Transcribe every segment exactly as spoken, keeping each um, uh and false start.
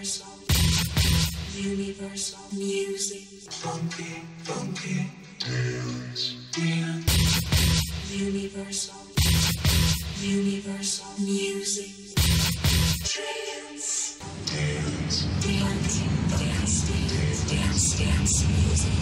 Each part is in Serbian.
Universal, universal music. Funky, funky, dance, dance. Universal, universal music. Trance, dance, dance, dance, dance, dance, dance music.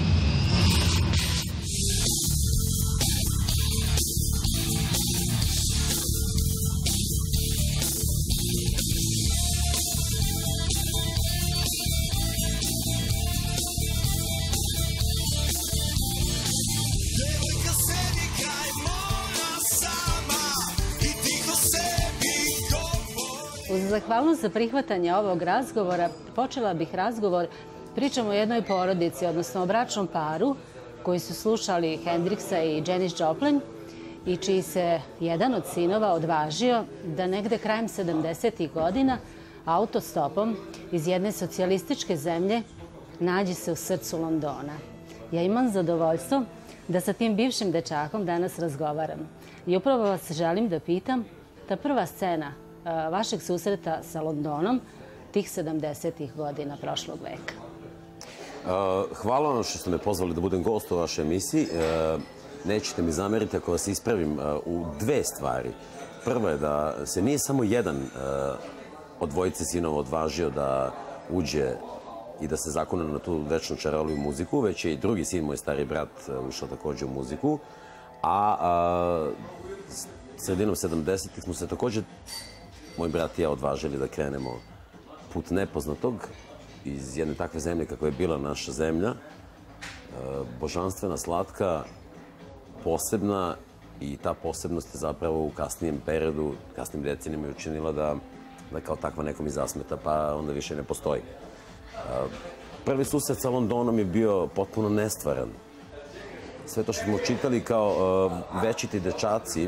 Uz zahvalnost za prihvatanje ovog razgovora, počela bih razgovor, pričamo o jednoj porodici, odnosno o bračnom paru koji su slušali Hendrixa i Janis Joplin i čiji se jedan od sinova odvažio da negde krajem sedamdesetih godina autostopom iz jedne socijalističke zemlje nađe se u srcu Londona. Ja imam zadovoljstvo da sa tim bivšim dečakom danas razgovaram. I upravo vas želim da pitam, ta prva scena vašeg susreta sa Londonom tih sedamdesetih godina prošlog veka. Hvala vam što ste me pozvali da budem gost u vašoj emisiji. Nećete mi zameriti ako vas ispravim u dve stvari. Prva je da se nije samo jedan od dvojice sinova odvažio da uđe i da se zakune na tu večnu čaroliju muziku, već je i drugi sin, moj stari brat, ušao također u muziku. A sredinom sedamdesetih smo se također moj brat i ja odvažili da krenemo put nepoznatog iz jedne takve zemlje kako je bila naša zemlja. Božanstvena, slatka, posebna i ta posebnost je zapravo u kasnijem periodu, kasnim decenijama je učinila da, da kao takva nekom i zasmeta, pa onda više ne postoji. Prvi susret sa Londonom je bio potpuno nestvaran. Sve to što smo čitali kao večiti dečaci,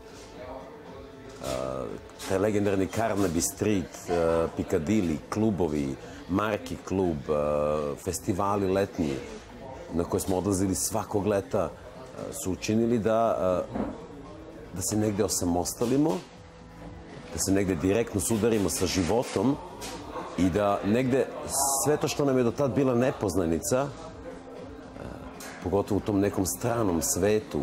taj legendarni Carnaby Street, Piccadilly, klubovi, Marki klub, festivali letnji na koje smo odlazili svakog leta su učinili da, da se negde osamostalimo, da se negde direktno sudarimo sa životom i da negde sve to što nam je do tad bila nepoznanica, pogotovo u tom nekom stranom svetu,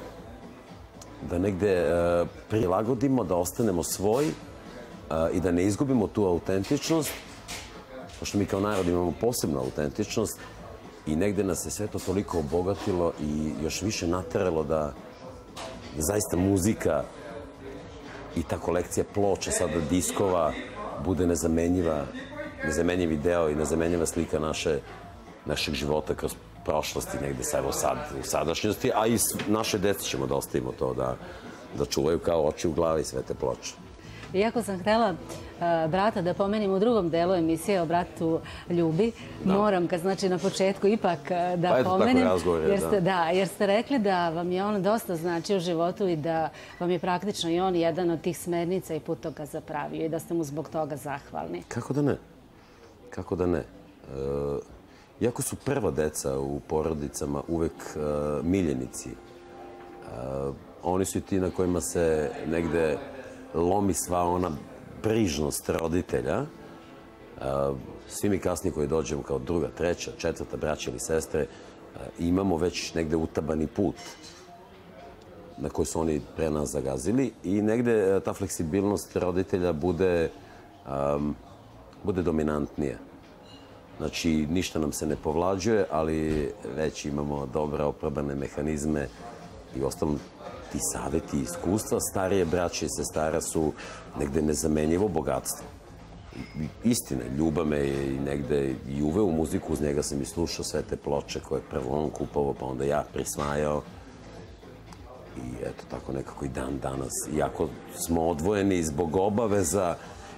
da negde prilagodimo, da ostanemo svoji i da ne izgubimo tu autentičnost, pošto mi kao narod imamo posebnu autentičnost i negde nas je sve to toliko obogatilo i još više nateralo da zaista muzika i ta kolekcija ploča, sada diskova, bude nezamenjiva, nezamenjivi deo i nezamenjiva slika naše, našeg života kroz prošlosti, negde evo sad, u sadašnjosti, a i naše deci ćemo da ostavimo to, da, da čuvaju kao oči u glavi sve te ploče. Iako sam htjela brata da pomenim u drugom delu emisije o bratu Ljubi, moram, kad znači na početku ipak da pomenem, jer ste, da, jer ste rekli da vam je on dosta znači u životu i da vam je praktično i on jedan od tih smernica i putokaza pravio i da ste mu zbog toga zahvalni. Kako da ne? Kako da ne? Iako su prva deca u porodicama uvek miljenici, oni su i ti na kojima se negde lomi sva ona brižnost roditelja. Svi mi kasnije koji dođemo kao druga, treća, četvrta braća ili sestre, imamo već negde utabani put na koji su oni pre nas zagazili i negde ta fleksibilnost roditelja bude, bude dominantnija. Znači, ništa nam se ne povlađuje, ali već imamo dobro oprobane mehanizme i ostalom ti savjeti i iskustva. Starije braće i sestara su negde nezamenjivo bogatstvo. Istine, Ljuba me je i negde i uveo u muziku, uz njega sam i slušao sve te ploče koje prvo on kupovao, pa onda ja prisvajao. I eto, tako nekako i dan danas. Iako smo odvojeni zbog obaveza,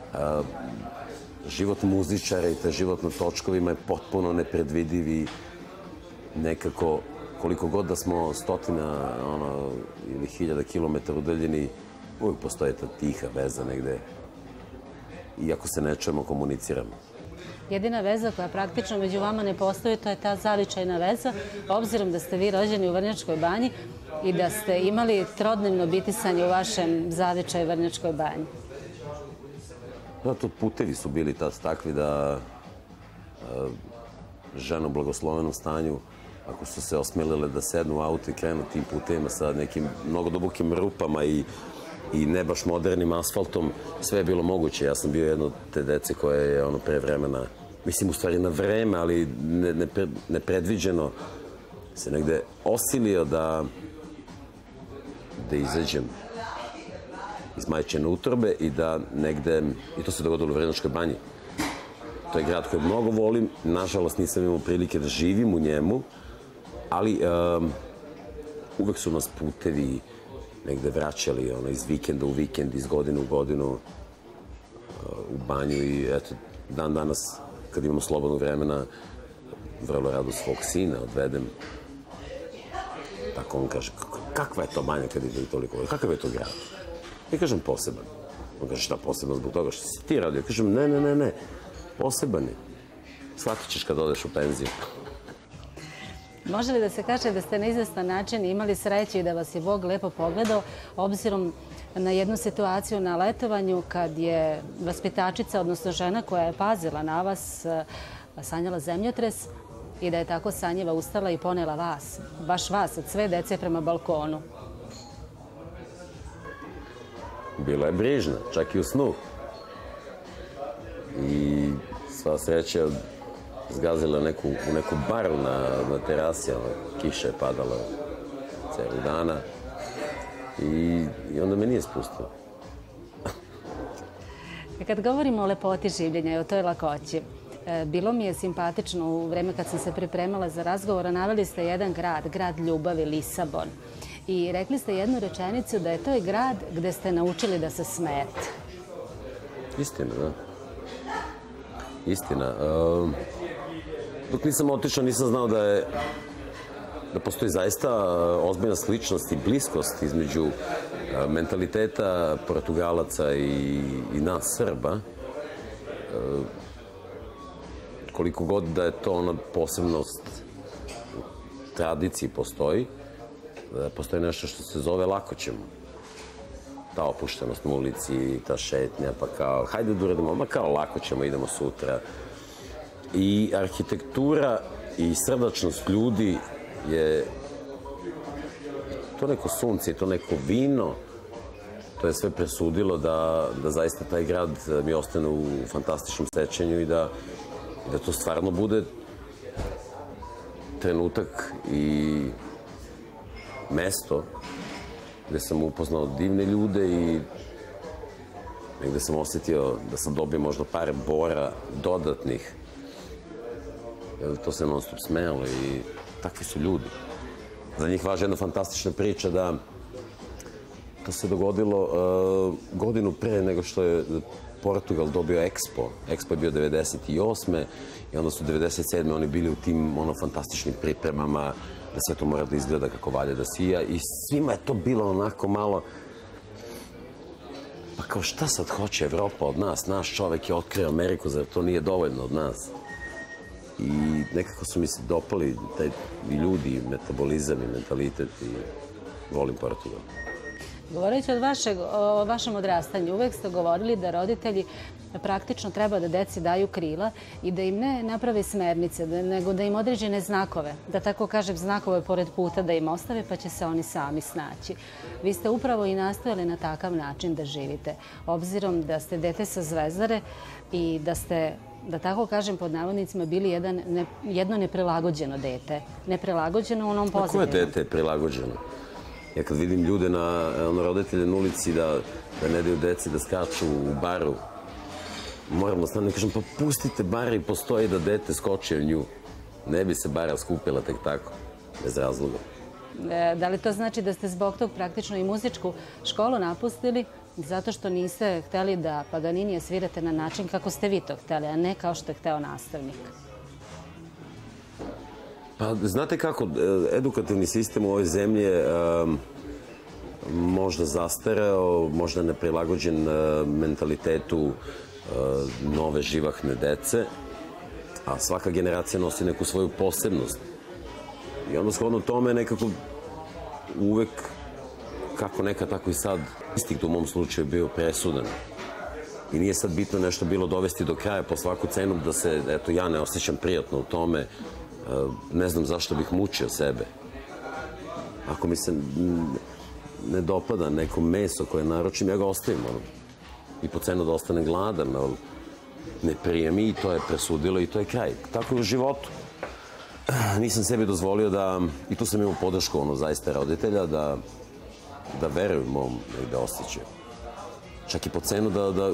život muzičara i te život na točkovima je potpuno nepredvidiv i nekako, koliko god da smo stotina ono, ili hiljada kilometara udaljeni, uvijek postoje ta tiha veza negde. Iako se ne čujemo, komuniciramo. Jedina veza koja praktično među vama ne postoji, to je ta zavičajna veza, obzirom da ste vi rođeni u Vrnjačkoj banji i da ste imali trodnevno bitisanje u vašem zavičaju Vrnjačkoj banji. Zato putevi su bili tad takvi da žene u blagoslovenom stanju, ako su se osmelile da sednu u auto i krenu tim putevima sa nekim mnogo dubokim rupama i i ne baš modernim asfaltom, sve je bilo moguće. Ja sam bio jedno od te dece koje je ono pre vremena, mislim u stvari na vreme, ali nepredviđeno se negde osilio da da izađem iz majčine utrobe i da negde, i to se dogodilo u Vrnjačkoj banji. To je grad koji mnogo volim, nažalost nisam imao prilike da živim u njemu, ali uvek su nas putevi negde vraćali iz vikenda u vikend, iz godine u godinu u banju i eto, dan danas kad imamo slobodnog vremena vrlo rado svog sina odvedem. Tako on kaže, kakva je to banja kad ide i toliko, kakav je to grad? Ja kažem poseban. On kaže, šta posebno zbog toga što si ti radio? Ja kažem, ne, ne, ne, ne, poseban je. Shvatit ćeš kad odeš u penziju. Može li da se kaže da ste na izvestan način imali sreće i da vas je Bog lepo pogledao, obzirom na jednu situaciju na letovanju kad je vaspitačica, odnosno žena koja je pazila na vas, sanjala zemljotres i da je tako sanjiva ustala i ponela vas, baš vas, od sve dece prema balkonu? Bila je brižna, čak i u snu. I sva sreća zgazila neku, u neku baru na, na terasi, kiša je padala celu dana i, i onda me nije spustila. Kad govorimo o lepoti življenja i o toj lakoći, bilo mi je simpatično u vreme kad sam se pripremala za razgovor, naveli ste jedan grad, grad ljubavi, Lisabon. I rekli ste jednu rečenicu da je to i grad gde ste naučili da se smejete. Istina, da. Istina. Dok nisam otišao, nisam znao da je da postoji zaista ozbiljna sličnost i bliskost između mentaliteta Portugalaca i, i nas, Srba. Koliko god da je to ona posebnost u tradiciji postoji, da postoji nešto što se zove lako ćemo. Ta opuštenost na ulici, ta šetnja, pa kao, hajde da uradimo, ma kao lako ćemo, idemo sutra. I arhitektura i srdačnost ljudi je to neko sunce i to neko vino, to je sve presudilo da, da zaista taj grad mi ostane u fantastičnom sećanju i da, da to stvarno bude trenutak i mesto gde sam upoznao divne ljude i negde sam osetio da sam dobio možda par bora dodatnih. To se non stop smejalo i takvi su ljudi. Za njih važi jedna fantastična priča da to se dogodilo uh, godinu pre nego što je Portugal dobio Expo. Expo je bio devedeset osme i onda su devedeset sedme oni bili u tim ono fantastičnim pripremama da sve to mora da izgleda kako valja da sija i svima je to bilo onako malo pa kao šta sad hoće Evropa od nas? Naš čovek je otkrio Ameriku, zar to nije dovoljno od nas? I nekako su mi se dopali taj i ljudi, metabolizam i mentalitet i volim Portugal. Govoreći o vašem odrastanju, uvek ste govorili da roditelji praktično treba da deci daju krila i da im ne naprave smernice, nego da im određene znakove, da tako kažem znakove pored puta da im ostave pa će se oni sami snaći. Vi ste upravo i nastojali na takav način da živite, obzirom da ste dete sa Zvezdare i da ste, da tako kažem pod navodnicima, bili jedan, ne, jedno neprilagođeno dete. Neprilagođeno u onom pozitivnom. Koje dete je prilagođeno? Ja kad vidim ljude na ono, roditelje na ulici da, da ne daju deci da skaču u baru, moram da stanem i kažem, pa pustite bar i postoji da dete skoči u nju. Ne bi se bara skupila tek tako, bez razloga. E, da li to znači da ste zbog tog praktično i muzičku školu napustili zato što niste hteli da Paganinija svirate na način kako ste vi to hteli, a ne kao što je hteo nastavnik? Pa, znate kako, edukativni sistem u ovoj zemlji je um, možda zastareo, možda neprilagođen uh, mentalitetu uh, nove živahne dece, a svaka generacija nosi neku svoju posebnost. I onda shodno tome nekako uvek, kako nekad, tako i sad, instinkt u mom slučaju bio presudan. I nije sad bitno nešto bilo dovesti do kraja po svaku cenu da se, eto, ja ne osjećam prijatno u tome. Ne znam zašto bih mučio sebe. Ako mi se ne dopada neko meso koje naručim, ja ga ostavim, ono. I po cenu da ostanem gladan, ali ne prije mi i to je presudilo i to je kraj. Tako je u životu. Nisam sebi dozvolio da, i tu sam imao podršku, ono, zaista roditelja, da, da veruju mom negde osjećaju. Čak i po cenu da, da,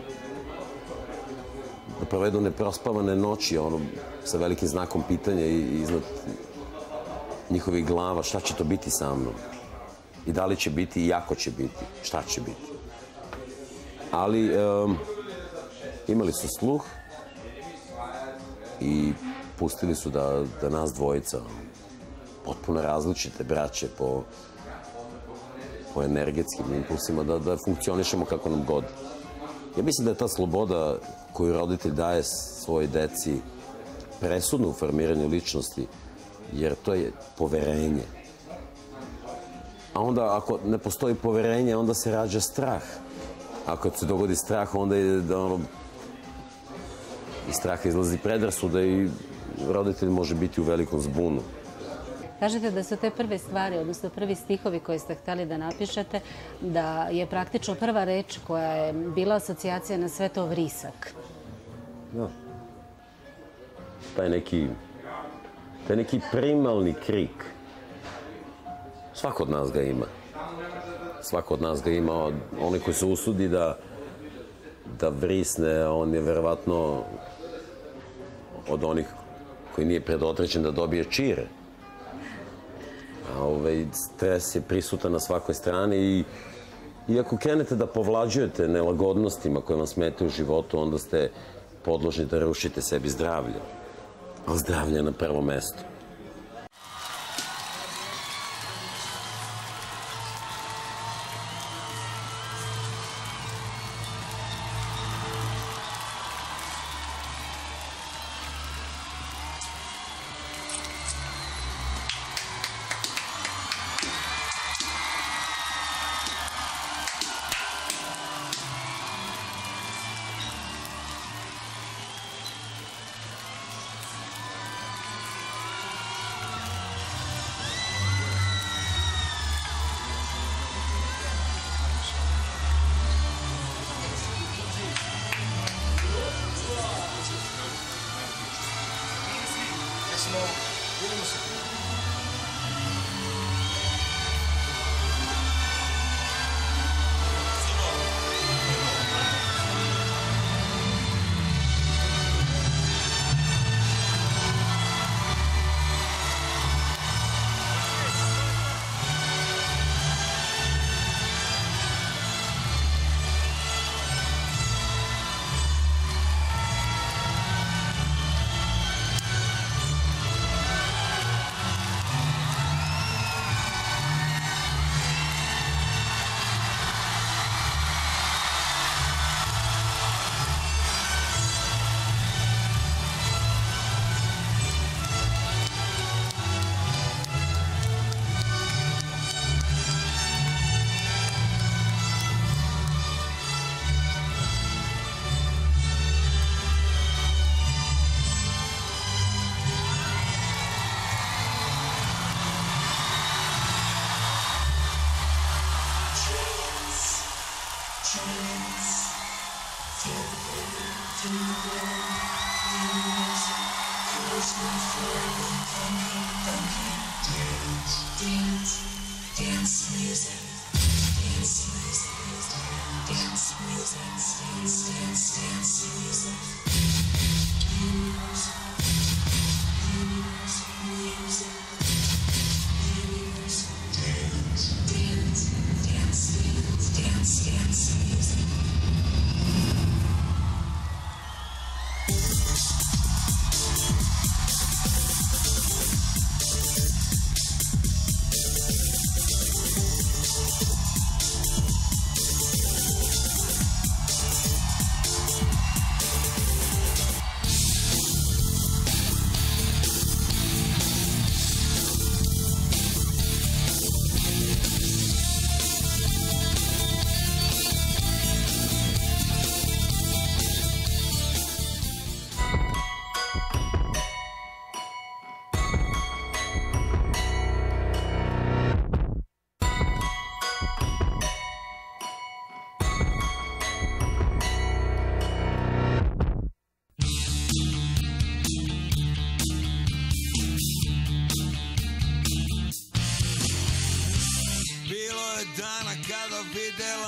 da provedu neprospavane noći, ono, sa velikim znakom pitanja i, i iznad njihovih glava, šta će to biti sa mnom? I da li će biti i ako će biti, šta će biti. Ali um, imali su sluh i pustili su da, da nas dvojica, potpuno različite braće po, po energetskim impulsima, da, da funkcionišemo kako nam god. Ja mislim da je ta sloboda koju roditelj daje svojoj deci presudna u formiranju ličnosti, jer to je poverenje. A onda, ako ne postoji poverenje, onda se rađa strah. Ako se dogodi strah, onda je da ono, iz straha izlazi predrasuda i roditelj može biti u velikom zbunu. Kažete da su te prve stvari, odnosno prvi stihovi koje ste hteli da napišete, da je praktično prva reč koja je bila asocijacija na sve to vrisak. Da. Taj neki, taj neki primalni krik. Svako od nas ga ima. Svako od nas ga ima. Onaj koji se usudi da, da vrisne, on je verovatno od onih koji nije predodređen da dobije čire. A ovaj stres je prisutan na svakoj strani i, i ako krenete da povlađujete nelagodnostima koje vam smetaju u životu, onda ste podložni da rušite sebi zdravlje. A zdravlje je na prvom mestu.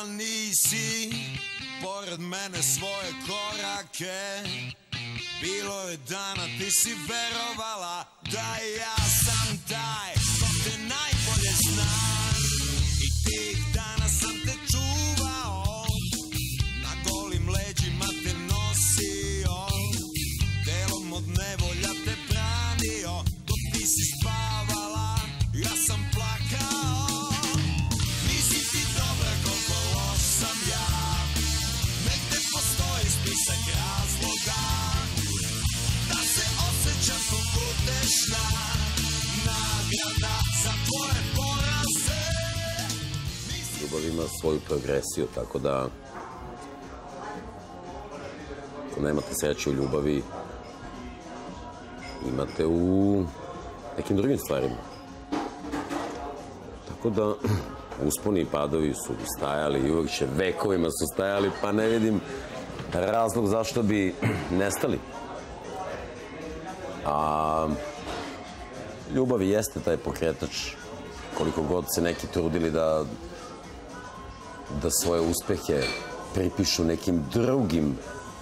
nisi pored mene svoje korake. Bilo je dana ti si verovala da ja sam taj ko te najbolje zna. I tih dana sam te čuvao, na golim leđima te nosio, delom od nevolja te branio. Dok ti si spavala, ja sam plakao. Nisi ti dobra koliko loš sam ja, negde postoji spisak razloga da se osjećam ko utešna nagrada za tvoje poraze. Ljubav ima svoju progresiju, tako da ako nemate sreće u ljubavi, imate u nekim drugim stvarima. Tako da usponi i padovi su stajali i uvek će vekovima su stajali, pa ne vidim razlog zašto bi nestali. A ljubav jeste taj pokretač, koliko god se neki trudili da da svoje uspehe pripišu nekim drugim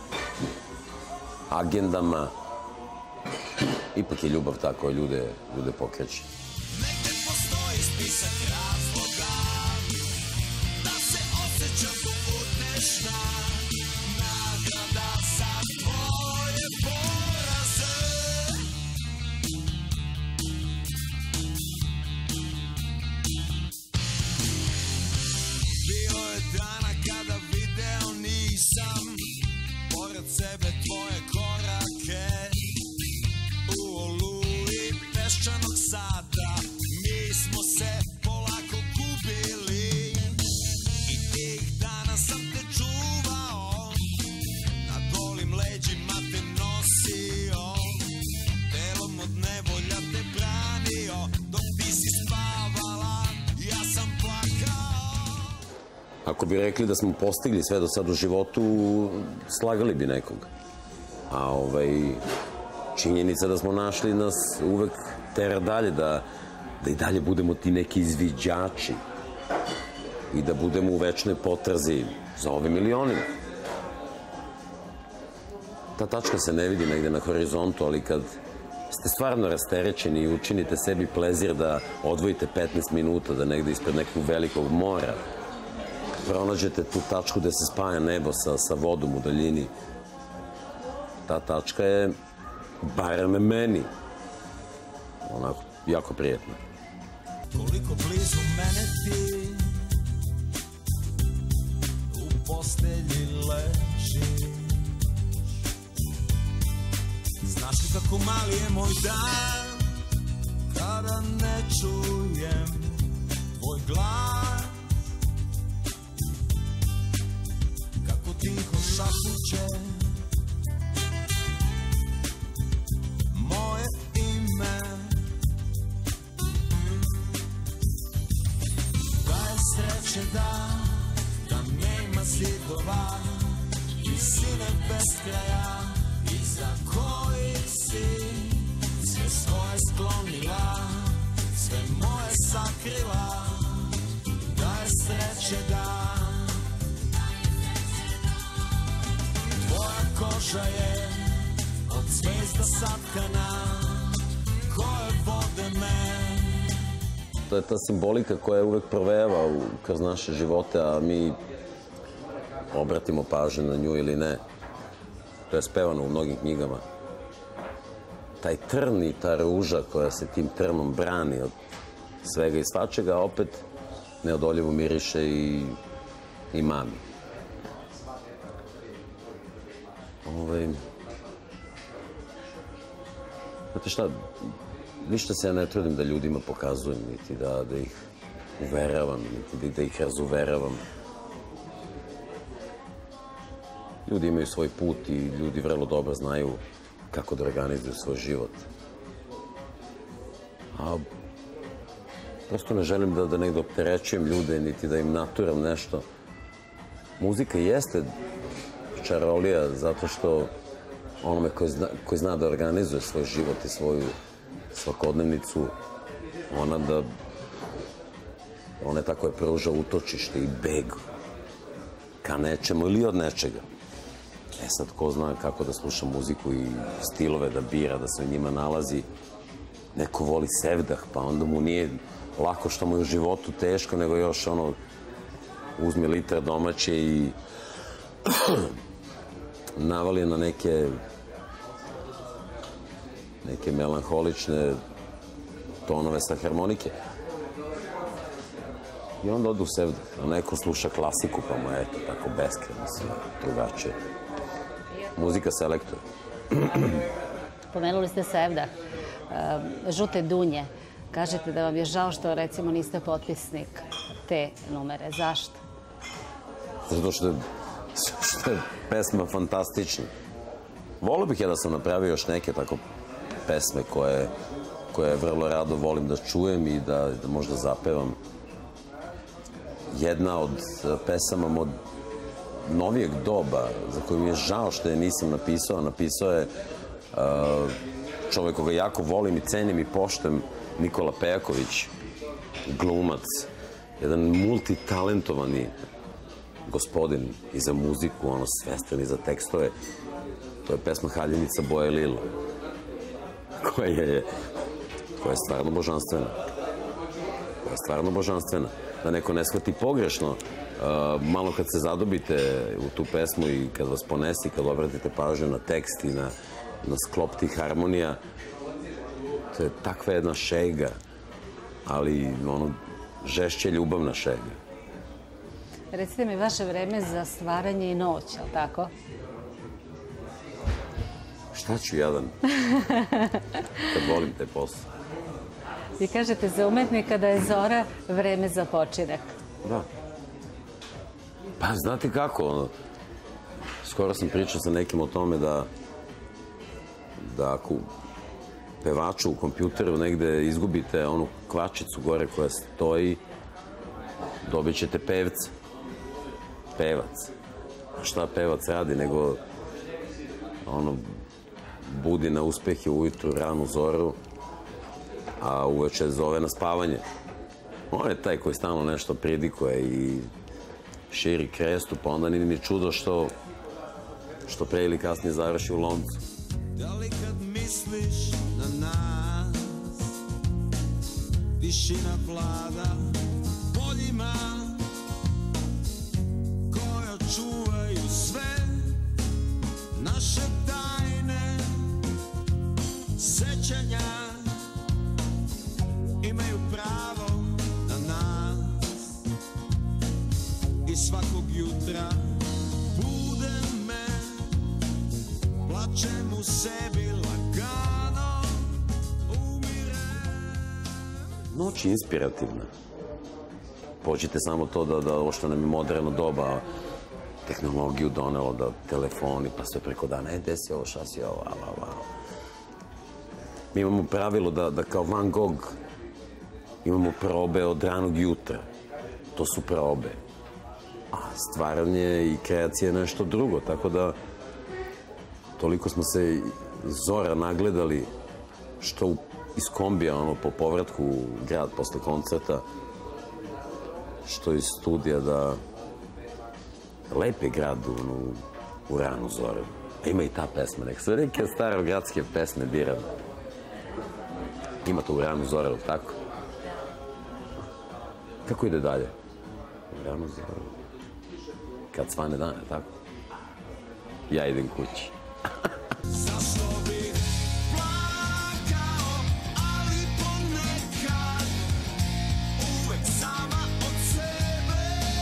agendama, ipak je ljubav ta koja ljude, ljude pokreće. Negde postoji spisak razloga da se osjećam ko utešna nagrada za tvoje poraze. Bilo je dana kada video nisam pored sebe tvoje korake. U oluji peščanog sata mi smo se polako gubili. I tih dana sam te čuvao, na golim leđima te nosio, delom od nevolja te branio. Dok ti si spavala, ja sam plakao. Ako bi rekli da smo postigli sve do sad u životu, slagali bi nekog. A ovaj, činjenica da smo našli nas uvek tera dalje, da, da i dalje budemo ti neki izviđači i da budemo u večnoj potrazi za ovim milionima. Ta tačka se ne vidi negde na horizontu, ali kad ste stvarno rasterećeni i učinite sebi plezir da odvojite petnaest minuta da negde ispred nekog velikog mora pronađete tu tačku gde se spaja nebo sa, sa vodom u daljini, ta tačka je, barem meni, onako, jako prijetna. Koliko blizu mene ti u postelji ležiš. Znaš li kako mali je moj dan kada ne čujem tvoj glas, kako tiho šapuće moje ime. Da je sreće da, da nema zidova i sine bez kraja, iza kojih si sve svoje sklonila, sve moje sakrila. Da je sreće da, tvoja koža je od zvezda satkana koje vode me. To je ta simbolika koja uvek provejava u, kroz naše živote, a mi obratimo pažnju na nju ili ne. To je spevano u mnogim knjigama. Taj trn i ta ruža koja se tim trnom brani od svega i svačega, opet neodoljivo miriše i, i mami. Ovaj... Znate šta, ništa se ja ne trudim da ljudima pokazujem, niti da, da ih uveravam, niti da ih razuveravam. Ljudi imaju svoj put i ljudi vrlo dobro znaju kako da organizuju svoj život. A prosto ne želim da, da negdje opterećujem ljude, niti da im naturam nešto. Muzika jeste čarolija zato što onome koji zna, koji zna da organizuje svoj život i svoju svakodnevnicu, ona da ona je tako je pruža utočište i beg ka nečemu ili od nečega. E sad, ko zna kako da sluša muziku i stilove da bira, da se u njima nalazi. Neko voli sevdah, pa onda mu nije lako što mu je u životu teško, nego još ono, uzme litra domaće i navali na neke neke melanholične tonove sa harmonike. I onda odu u sevdah. A neko sluša klasiku, pa mu je eto tako beskreno sve drugačije. Muzika selektuje. Pomenuli ste sevdah. Žute dunje. Kažete da vam je žao što, recimo, niste potpisnik te numere. Zašto? Zato što je, što je pesma fantastična. Volio bih ja da sam napravio još neke tako pesme koje, koje vrlo rado volim da čujem i da, da možda zapevam. Jedna od pesama od novijeg doba, za koju mi je žao što je nisam napisao, napisao je uh, čovek koga jako volim i cenim i poštem, Nikola Pejaković, glumac, jedan multitalentovani gospodin i za muziku, ono, svestan i za tekstove. To je pesma Haljenica boje lila, koja je, koja je stvarno božanstvena. Koja je stvarno božanstvena. Da neko ne shvati pogrešno, uh, malo kad se zadobite u tu pesmu i kad vas ponesi, kad obratite pažnju na tekst i na, na sklop tih harmonija, to je takva jedna šega, ali ono, žešće ljubavna šega. Recite mi, vaše vreme za stvaranje i noć, je li tako? Šta ću jadan? Kad volim taj posao. Vi kažete za umetnika da je zora vreme za počinak. Da. Pa znate kako, ono, skoro sam pričao sa nekim o tome da da ako pevaču u kompjuteru negde izgubite onu kvačicu gore koja stoji, dobit ćete pevca. Pevac. A šta pevac radi, nego ono, budi na uspehe ujutru, ranu zoru, a uveče zove na spavanje. On je taj koji stalno nešto pridikuje i širi krestu, pa onda nije mi čudo što što pre ili kasnije završi u loncu. Da li kad misliš na nas, tišina vlada poljima koja čuvaju sve naše tajne sećanja, imaju pravo na nas i svakog jutra bude me, plačem u sebi lagano, umirem. Noć je inspirativna. Pođite samo to da, da ovo što nam je moderno doba tehnologiju donelo, da telefoni, pa sve preko dana, e, desi ovo, šta si ovo, ava, ava. Mi imamo pravilo da, da kao Van Gogh imamo probe od ranog jutra. To su probe. A stvaranje i kreacija je nešto drugo, tako da toliko smo se zora nagledali što u, iz kombija, ono, po povratku u grad posle koncerta, što iz studija, da lep je grad u, u ranu zoru. Ima i ta pesma, nek sve neke starogradske pesme biram. Ima to u ranu zoru, tako? Kako ide dalje? U ranu zoru. Kad svane dane, tako? Ja idem kući. Zašto bih plakao, ali ponekad uvek sama od sebe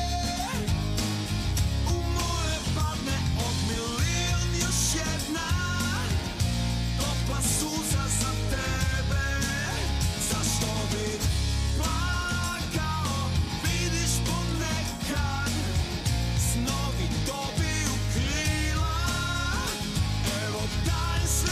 u moje padne od milion još jedna topla suza za tebe. Zašto bih plakao, vidiš ponekad snovi dobiju krila. Evo daj se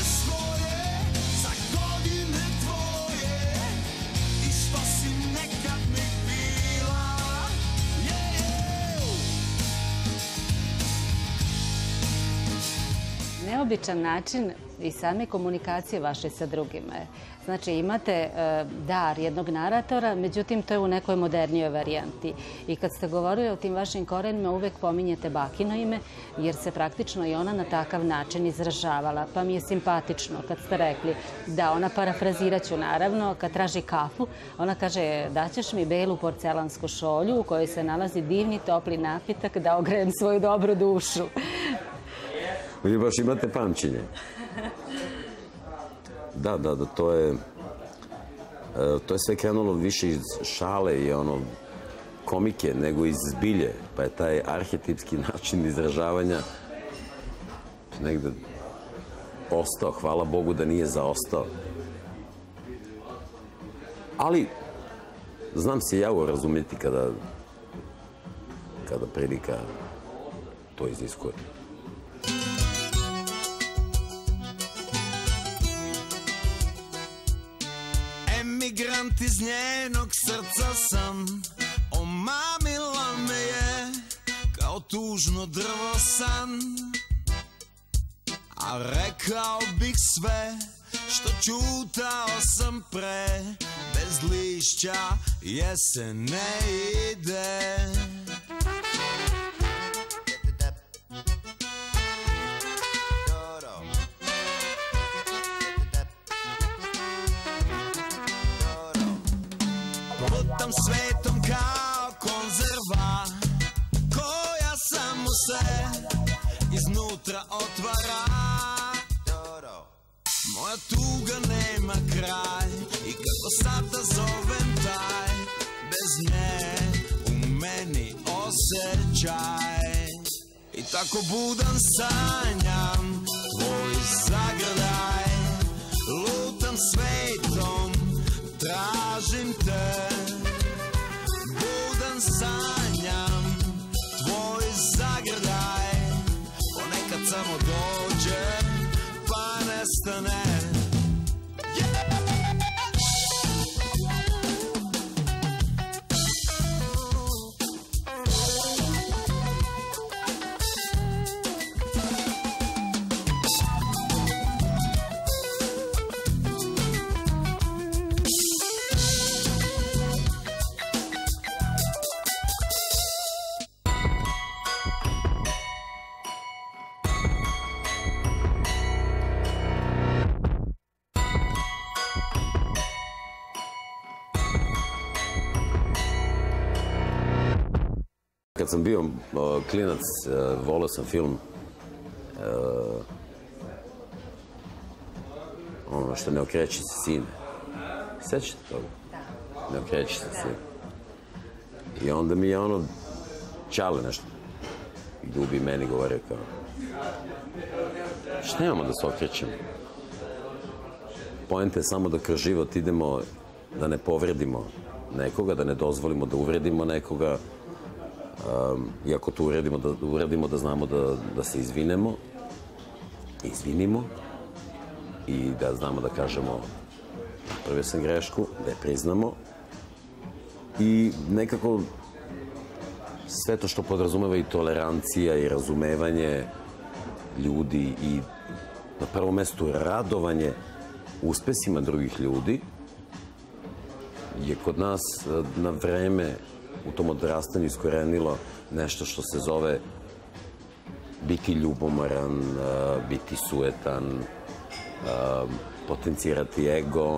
neobičan način i same komunikacije vaše sa drugima. Znači, imate dar jednog naratora, međutim, to je u nekoj modernijoj varijanti. I kad ste govorili o tim vašim korenima, uvek pominjete bakino ime, jer se praktično i ona na takav način izražavala. Pa mi je simpatično kad ste rekli da ona, parafrazirat ću naravno, kad traži kafu, ona kaže daćeš mi belu porcelansku šolju u kojoj se nalazi divni topli napitak da ogrejem svoju dobru dušu. Vi baš imate pamćenje. Da, da, da, to je... To je sve krenulo više iz šale i ono komike nego iz zbilje. Pa je taj arhetipski način izražavanja negde ostao. Hvala Bogu da nije zaostao. Ali znam se ja urazumjeti kada kada prilika to iziskuje. Emigrant iz njenog srca sam, omamila me je kao tužno drvo san. A rekao bih sve što čutao sam pre, bez lišća jesen ne ide. Lutam svetom kao konzerva koja samo se iznutra otvara. Moja tuga nema kraj i kako sad da zovem taj, bez nje u meni osjećaj. I tako budan sanjam tvoj zagrljaj, lutam svetom, tražim te. Budan sanjam tvoj zagrljaj, ponekad samo dođe pa nestane. Kad sam bio klinac, volio sam film ono što Ne okreći se sine. Sećate toga? Ne okreći se sine. I onda mi je ono Čale nešto ljubi meni govorio kao šta imamo da se okrećemo? Poenta je samo da kroz život idemo, da ne povredimo nekoga, da ne dozvolimo da uvredimo nekoga. I ako to uradimo, da uradimo da znamo da se izvinemo, izvinimo i da znamo da kažemo napravio sam grešku, da je priznamo i nekako sve to što podrazumeva i tolerancija i razumevanje ljudi i na prvom mestu radovanje uspesima drugih ljudi je kod nas na vreme u tom odrastanju iskorenilo nešto što se zove biti ljubomoran, biti sujetan, potencirati ego.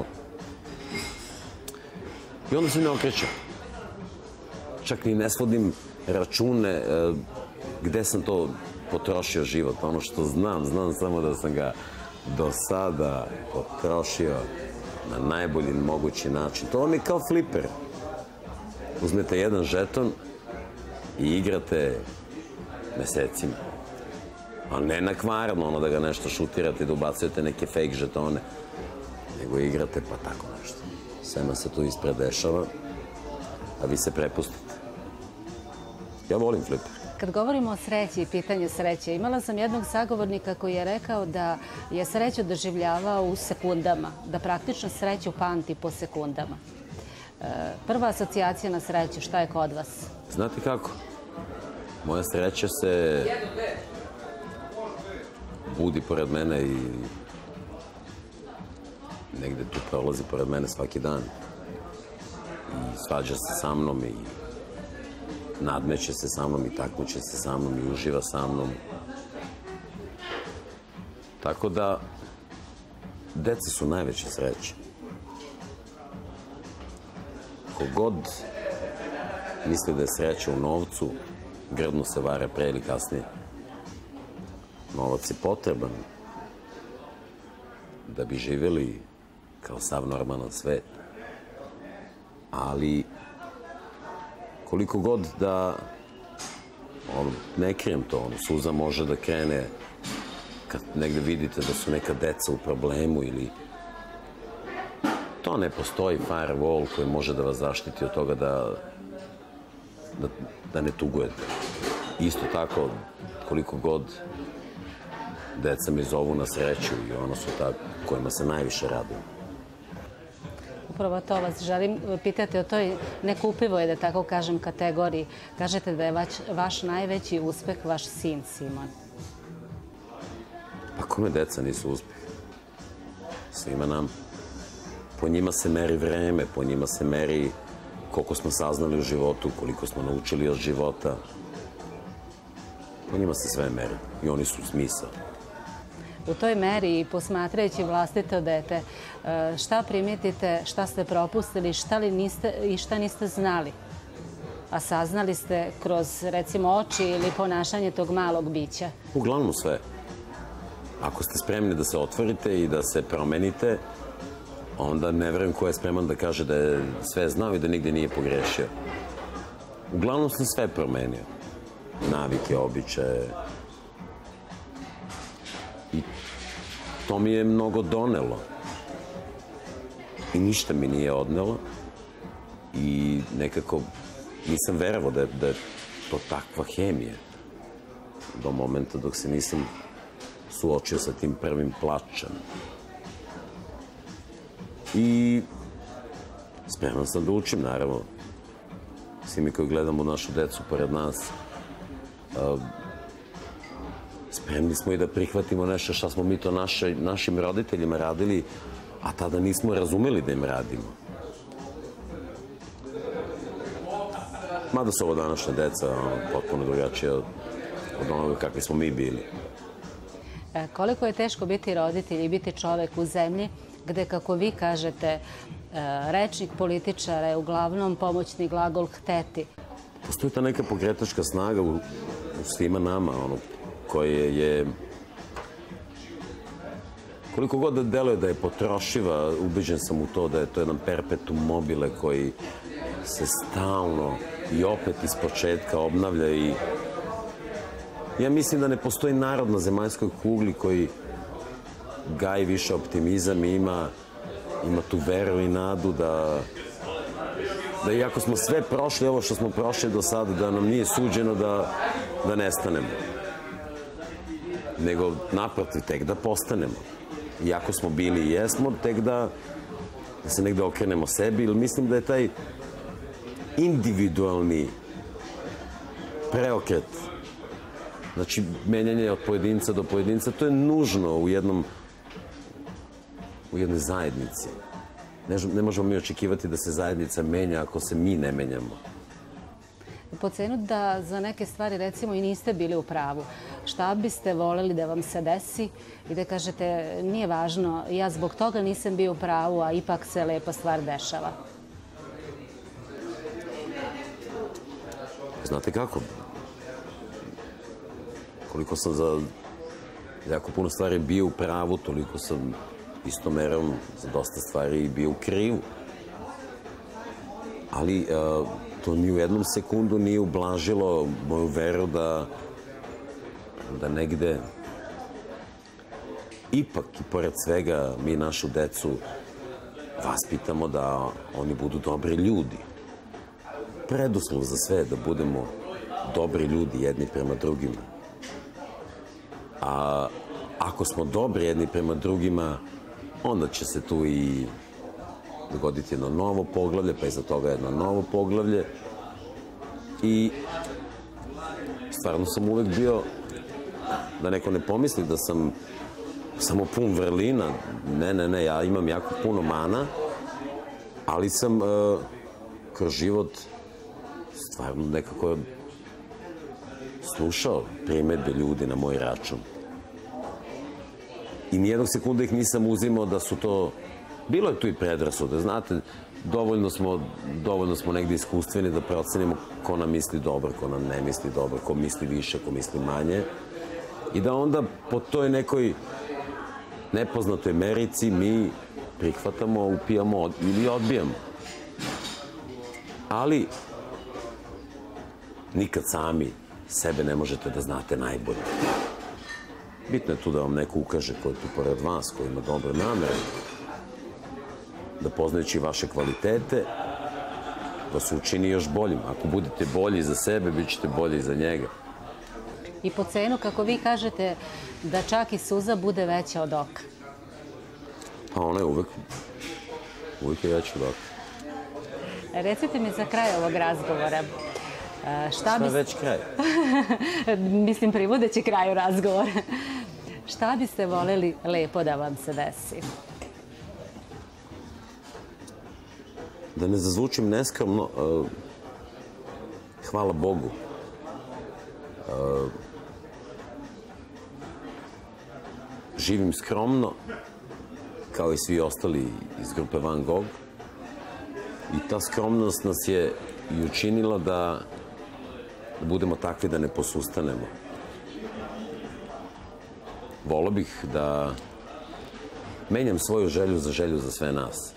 I onda se ne okrećem. Čak ni ne svodim račune gde sam to potrošio život. Ono što znam, znam samo da sam ga do sada potrošio na najbolji mogući način. To vam je kao fliper. Uzmete jedan žeton i igrate mesecima. A ne nakvarno, ono da ga nešto šutirate i da ubacujete neke fake žetone, nego igrate pa tako nešto. Sve nam se tu ispred dešava, a vi se prepustite. Ja volim fliper. Kad govorimo o sreći i pitanju sreće, imala sam jednog sagovornika koji je rekao da je sreću doživljavao u sekundama, da praktično sreću pamti po sekundama. Prva asocijacija na sreću, šta je kod vas? Znate kako? Moja sreća se budi pored mene i negde tu prolazi pored mene svaki dan. I svađa se sa mnom i nadmeće se sa mnom i takmiče se sa mnom i uživa sa mnom. Tako da, deca su najveća sreća. Kogod misli da je sreća u novcu, grdno se vare pre ili kasnije. Novac je potreban da bi živjeli kao sav normalan svet. Ali koliko god da, ono, ne krijem to, ono, suza može da krene kad negde vidite da su neka deca u problemu ili to ne postoji firewall koji može da vas zaštiti od toga da, da, da ne tugujete. Isto tako, koliko god deca me zovu na sreću i ono su ta kojima se najviše radujem. Upravo to vas želim pitati o toj nekupivoj, da tako kažem, kategoriji. Kažete da je vaš, vaš najveći uspeh vaš sin Simon. Pa kome deca nisu uspeh? Svima nam. Po njima se meri vreme, po njima se meri koliko smo saznali u životu, koliko smo naučili od života. Po njima se sve meri i oni su smisao. U toj meri i posmatrajući vlastito dete, šta primijetite, šta ste propustili, šta li niste i šta niste znali? A saznali ste kroz, recimo, oči ili ponašanje tog malog bića? Uglavnom sve. Ako ste spremni da se otvorite i da se promenite, onda ne verujem ko je spreman da kaže da je sve znao i da nigde nije pogrešio. Uglavnom sam sve promenio. Navike, običaje. I to mi je mnogo donelo. I ništa mi nije odnelo. I nekako nisam verovao da je, da je to takva hemija. Do momenta dok se nisam suočio sa tim prvim plačem. I spreman sam da učim, naravno. Svi mi koji gledamo našu decu pored nas, uh, spremni smo i da prihvatimo nešto što smo mi to naše, našim roditeljima radili, a tada nismo razumeli da im radimo. Mada su ovo današnja deca ono, potpuno drugačije od, od onoga kakvi smo mi bili. E, koliko je teško biti roditelj i biti čovek u zemlji gde, kako vi kažete, e, rečnik političara je uglavnom pomoćni glagol hteti? Postoji ta neka pokretačka snaga u, u svima nama, ono, koje je, koliko god da deluje da je potrošiva, ubeđen sam u to da je to jedan perpetuum mobile koji se stalno i opet iz početka obnavlja i ja mislim da ne postoji narod na zemaljskoj kugli koji gaji više optimizam i ima, ima tu veru i nadu da, da iako smo sve prošli, ovo što smo prošli do sada, da nam nije suđeno da, da nestanemo. Nego naprotiv, tek da postanemo. Iako smo bili i jesmo, tek da, da se negde okrenemo sebi, ili mislim da je taj individualni preokret, znači menjanje od pojedinca do pojedinca, to je nužno u jednom u jednoj zajednici. Ne, ne možemo mi očekivati da se zajednica menja ako se mi ne menjamo. Po cenu da za neke stvari, recimo, i niste bili u pravu, šta biste voleli da vam se desi i da kažete nije važno, ja zbog toga nisam bio u pravu, a ipak se lepa stvar dešava? Znate kako? Koliko sam za jako puno stvari bio u pravu, toliko sam istom merom za dosta stvari bio u krivu. Ali uh, to ni u jednom sekundu nije ublažilo moju veru da, da negde ipak i pored svega mi našu decu vaspitamo da oni budu dobri ljudi. Preduslov za sve da budemo dobri ljudi jedni prema drugima. A ako smo dobri jedni prema drugima, onda će se tu i dogoditi jedno novo poglavlje, pa iza toga jedno novo poglavlje. I stvarno sam uvek bio da neko ne pomisli da sam samo pun vrlina. Ne, ne, ne, ja imam jako puno mana, ali sam uh, kroz život stvarno nekako slušao primedbe ljudi na moj račun. I nijednog sekunda ih nisam uzimao da su to... Bilo je tu i predrasude, znate, dovoljno smo, dovoljno smo negdje iskustveni da procenimo ko nam misli dobro, ko nam ne misli dobro, ko misli više, ko misli manje. I da onda po toj nekoj nepoznatoj merici mi prihvatamo, upijamo ili odbijamo. Ali nikad sami sebe ne možete da znate najbolje. Bitno je tu da vam neko ukaže ko je tu pored vas, ko ima dobre namere, da poznajući vaše kvalitete, da se učini još boljim. Ako budete bolji za sebe, bit ćete bolji za njega. I po cenu, kako vi kažete, da čak i suza bude veća od oka. Pa ona je uvek, uvek je veća od oka. Recite mi za kraj ovog razgovora, šta bi... Šta već kraj? Mislim, privodeći kraju razgovora. Šta biste voljeli lepo da vam se desi? Da ne zazvučim neskromno, hvala Bogu. Živim skromno, kao i svi ostali iz grupe Van Gogh. I ta skromnost nas je i učinila da budemo takvi da ne posustanemo. Volio bih da menjam svoju želju za želju za sve nas.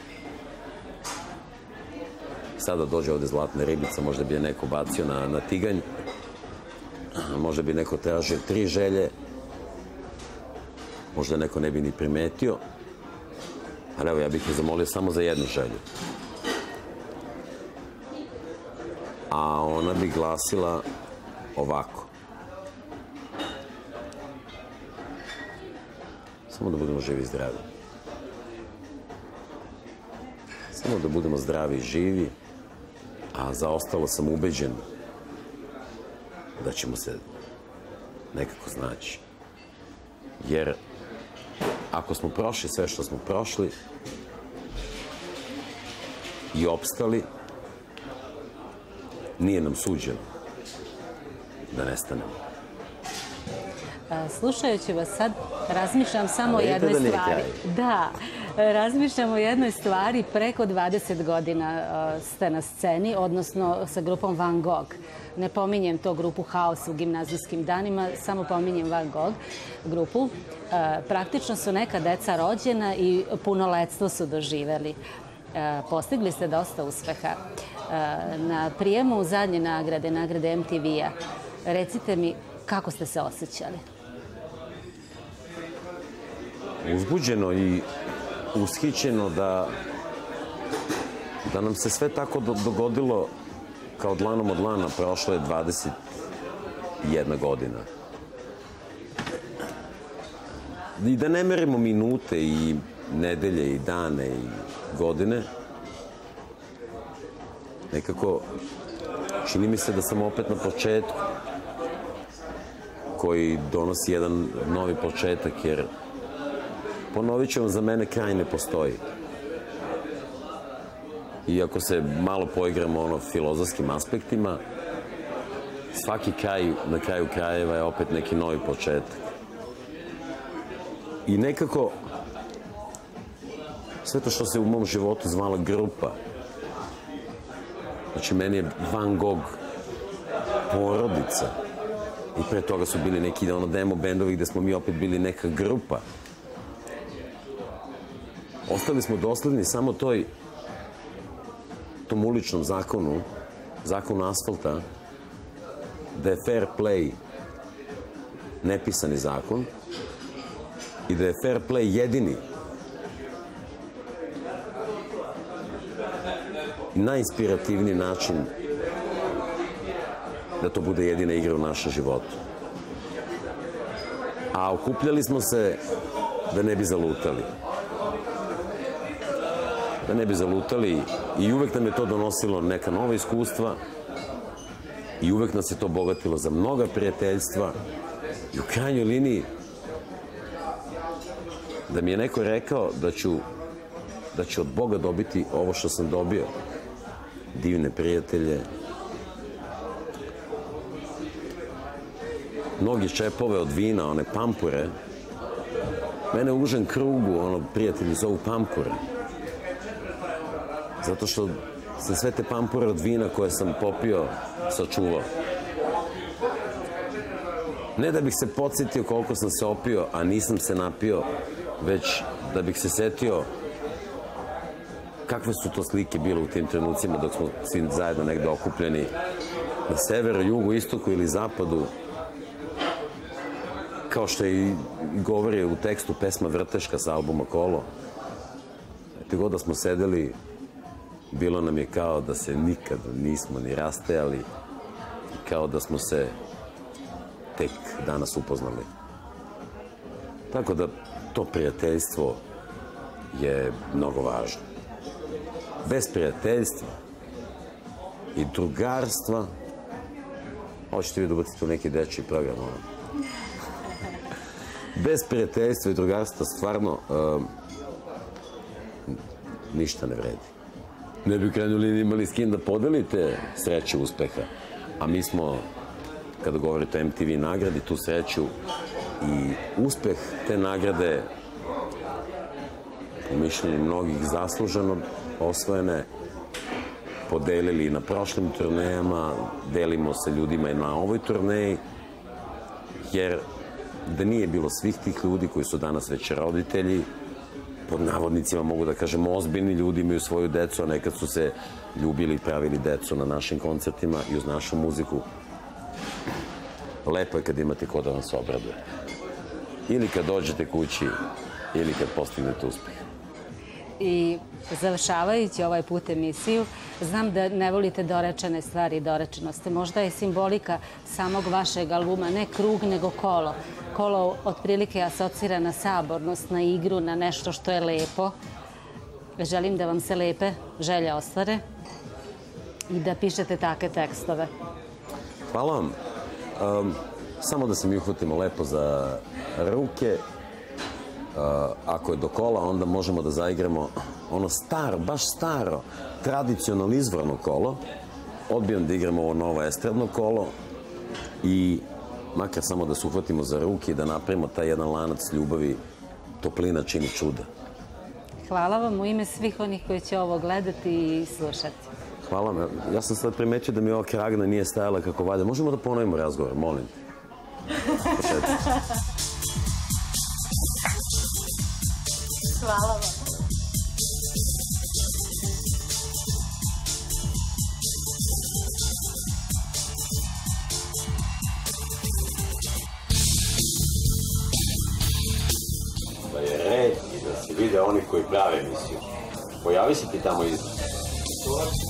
Sada dođe ovde zlatna ribica, možda bi je neko bacio na, na tiganj, možda bi neko tražio tri želje, možda neko ne bi ni primetio, ali evo, ja bih je zamolio samo za jednu želju. A ona bi glasila ovako. Samo da budemo živi i zdravi. Samo da budemo zdravi i živi, a za ostalo sam ubeđen da ćemo se nekako znaći. Jer ako smo prošli sve što smo prošli i opstali, nije nam suđeno da nestanemo. Slušajući vas sad, razmišljam samo o jednoj stvari. Da, razmišljam o jednoj stvari. Preko dvadeset godina ste na sceni, odnosno sa grupom Van Gogh. Ne pominjem to grupu Haos u gimnazijskim danima, samo pominjem Van Gogh grupu. Praktično su neka deca rođena i punoletstvo su doživeli. Postigli ste dosta uspeha. Na prijemu zadnje nagrade, nagrade M T V-a, recite mi kako ste se osjećali? Uzbuđeno i ushićeno da, da nam se sve tako dogodilo kao dlanom od lana. Prošlo je dvadeset jedna godina. I da ne merimo minute i nedelje i dane i godine, nekako čini mi se da sam opet na početku koji donosi jedan novi početak, jer ponovit ću vam, za mene kraj ne postoji. I ako se malo poigramo ono filozofskim aspektima, svaki kraj na kraju krajeva je opet neki novi početak. I nekako sve to što se u mom životu zvala grupa, znači meni je Van Gogh porodica. I pre toga su bili neki ono demo bendovi gde smo mi opet bili neka grupa. Ostali smo dosledni samo toj tom uličnom zakonu, zakonu asfalta, da je fair play nepisani zakon i da je fair play jedini i najinspirativniji način da to bude jedina igra u našem životu. A okupljali smo se da ne bi zalutali. Da ne bi zalutali i uvek nam je to donosilo neka nova iskustva i uvek nas je to bogatilo za mnoga prijateljstva I u krajnjoj liniji da mi je neko rekao da ću da ću od Boga dobiti ovo što sam dobio. Divne prijatelje, mnogi čepove od vina, one pampure. Mene u užem krugu, ono, prijatelji zovu pampure. Zato što sam sve te pampure od vina koje sam popio sačuvao. Ne da bih se podsjetio koliko sam se opio, a nisam se napio, već da bih se setio kakve su to slike bile u tim trenucima dok smo svi zajedno negde okupljeni na severu, jugu, istoku ili zapadu. Kao što i govori u tekstu pesma Vrteška sa albuma Kolo. Te god da smo sedeli, bilo nam je kao da se nikad nismo ni rastajali, kao da smo se tek danas upoznali. Tako da to prijateljstvo je mnogo važno. Bez prijateljstva i drugarstva, hoćete vi da ubacite u neki dečji program, ono? Bez prijateljstva i drugarstva stvarno uh, ništa ne vredi. Ne bi u krajnjoj liniji imali s kim da podelite sreće uspeha. A mi smo, kada govorite o M T V nagradi, tu sreću i uspeh te nagrade, u mišljenju mnogih zasluženo osvojene, podelili i na prošlim turnejama, delimo se ljudima i na ovoj turneji, jer da nije bilo svih tih ljudi koji su danas već roditelji, pod navodnicima mogu da kažem ozbiljni ljudi, imaju svoju decu, a nekad su se ljubili i pravili decu na našim koncertima i uz našu muziku. Lepo je kad imate ko da vam se obraduje. Ili kad dođete kući, ili kad postignete uspeh. I završavajući ovaj put emisiju, znam da ne volite dorečene stvari i dorečenost. Možda je simbolika samog vašeg albuma ne krug, nego kolo. Kolo otprilike asocira na sabornost, na igru, na nešto što je lepo. Želim da vam se lepe želje ostvare i da pišete takve tekstove. Hvala vam. Um, samo da se mi uhvatimo lepo za ruke. Uh, ako je do kola, onda možemo da zaigramo ono staro, baš staro, tradicionalno izvorno kolo. Odbijam da igramo ovo novo estradno kolo i makar samo da se uhvatimo za ruke i da napravimo taj jedan lanac ljubavi. Toplina čini čuda. Hvala vam u ime svih onih koji će ovo gledati i slušati. Hvala vam. Ja sam sad primetio da mi ova kragna nije stajala kako valja. Možemo da ponovimo razgovor, molim. Hvala vam. Da je red i da se vide oni koji prave emisiju. Pojavi se ti tamo iznad.